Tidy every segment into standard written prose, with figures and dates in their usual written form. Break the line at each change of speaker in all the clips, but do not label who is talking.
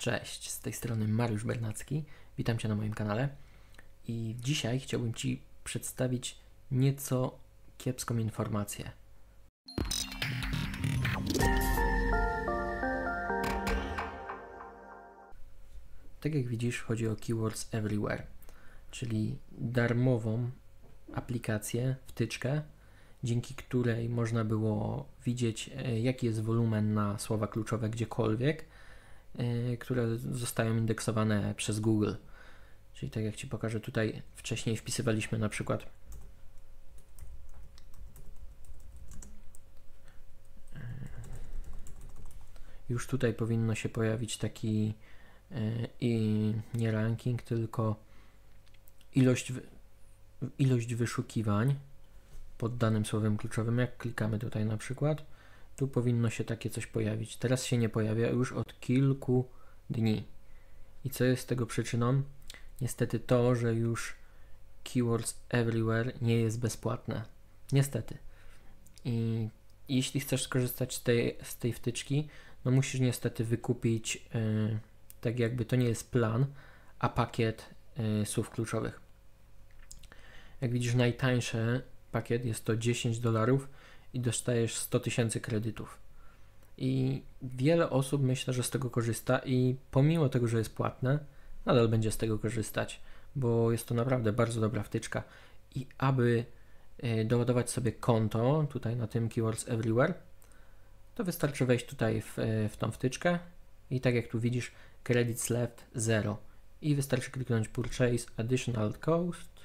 Cześć, z tej strony Mariusz Bernacki, witam Cię na moim kanale i dzisiaj chciałbym Ci przedstawić nieco kiepską informację. Tak jak widzisz, chodzi o Keywords Everywhere, czyli darmową aplikację, wtyczkę, dzięki której można było widzieć, jaki jest wolumen na słowa kluczowe gdziekolwiek, które zostają indeksowane przez Google. Czyli tak jak Ci pokażę tutaj, wcześniej wpisywaliśmy na przykład już tutaj powinno się pojawić taki i nie ranking, tylko ilość wyszukiwań pod danym słowem kluczowym. Jak klikamy tutaj na przykład, tu powinno się takie coś pojawić. Teraz się nie pojawia już od kilku dni. I co jest tego przyczyną? Niestety to, że już Keywords Everywhere nie jest bezpłatne. Niestety. I jeśli chcesz skorzystać z tej wtyczki, no musisz niestety wykupić, tak jakby to nie jest plan, a pakiet słów kluczowych. Jak widzisz, najtańszy pakiet jest to $10 i dostajesz 100 000 kredytów. I wiele osób myślę, że z tego korzysta i pomimo tego, że jest płatne, nadal będzie z tego korzystać, bo jest to naprawdę bardzo dobra wtyczka. I aby doładować sobie konto tutaj na tym Keywords Everywhere, to wystarczy wejść tutaj w tą wtyczkę i tak jak tu widzisz, credits left 0 i wystarczy kliknąć purchase additional cost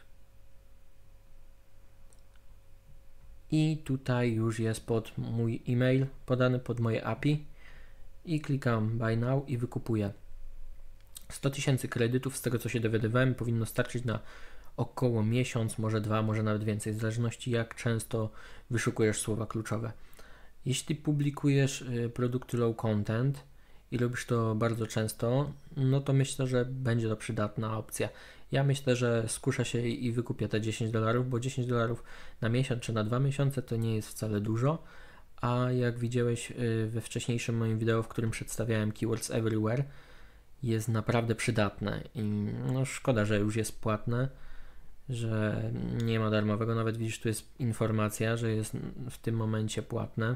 i tutaj już jest pod mój e-mail podany, pod moje API i klikam buy now i wykupuję. 100 000 kredytów, z tego co się dowiadywałem, powinno starczyć na około miesiąc, może 2, może nawet więcej, w zależności jak często wyszukujesz słowa kluczowe. Jeśli publikujesz produkty low content i robisz to bardzo często, no to myślę, że będzie to przydatna opcja. Ja myślę, że skuszę się i wykupię te $10, bo $10 na miesiąc czy na 2 miesiące to nie jest wcale dużo, a jak widziałeś we wcześniejszym moim wideo, w którym przedstawiałem Keywords Everywhere, jest naprawdę przydatne i no szkoda, że już jest płatne, że nie ma darmowego. Nawet widzisz, tu jest informacja, że jest w tym momencie płatne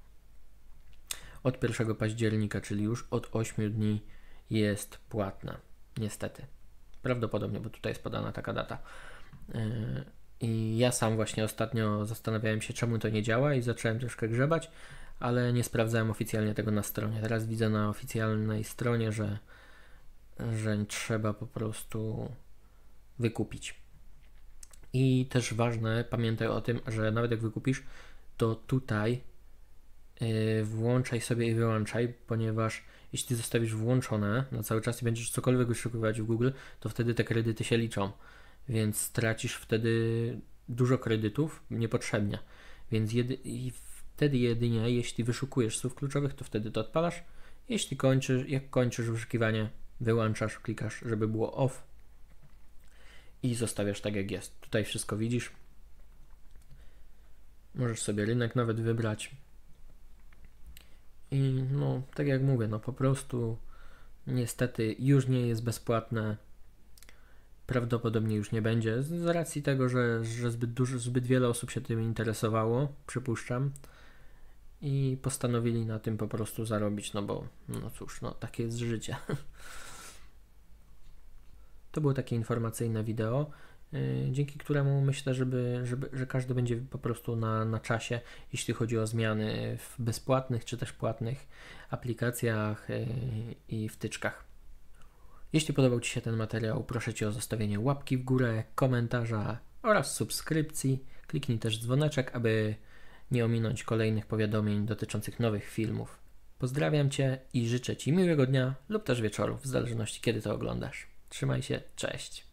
od 1 października, czyli już od 8 dni jest płatne, niestety. Prawdopodobnie, bo tutaj jest podana taka data. I ja sam właśnie ostatnio zastanawiałem się, czemu to nie działa i zacząłem troszkę grzebać, ale nie sprawdzałem oficjalnie tego na stronie. Teraz widzę na oficjalnej stronie, że trzeba po prostu wykupić. I też ważne, pamiętaj o tym, że nawet jak wykupisz, to tutaj włączaj sobie i wyłączaj, ponieważ jeśli zostawisz włączone na cały czas i będziesz cokolwiek wyszukiwać w Google, to wtedy te kredyty się liczą, więc stracisz wtedy dużo kredytów niepotrzebnie. Więc wtedy jedynie, jeśli wyszukujesz słów kluczowych, to wtedy to odpalasz. Jeśli jak kończysz wyszukiwanie, wyłączasz, klikasz, żeby było off i zostawiasz tak jak jest. Tutaj wszystko widzisz. Możesz sobie rynek nawet wybrać. I no, tak jak mówię, no po prostu niestety już nie jest bezpłatne. Prawdopodobnie już nie będzie, z racji tego, że zbyt wiele osób się tym interesowało, przypuszczam. I postanowili na tym po prostu zarobić, no bo no cóż, no takie jest życie. To było takie informacyjne wideo, dzięki któremu myślę, że każdy będzie po prostu na czasie, jeśli chodzi o zmiany w bezpłatnych czy też płatnych aplikacjach i wtyczkach. Jeśli podobał Ci się ten materiał, proszę Cię o zostawienie łapki w górę, komentarza oraz subskrypcji. Kliknij też dzwoneczek, aby nie ominąć kolejnych powiadomień dotyczących nowych filmów. Pozdrawiam Cię i życzę Ci miłego dnia lub też wieczoru, w zależności kiedy to oglądasz. Trzymaj się, cześć!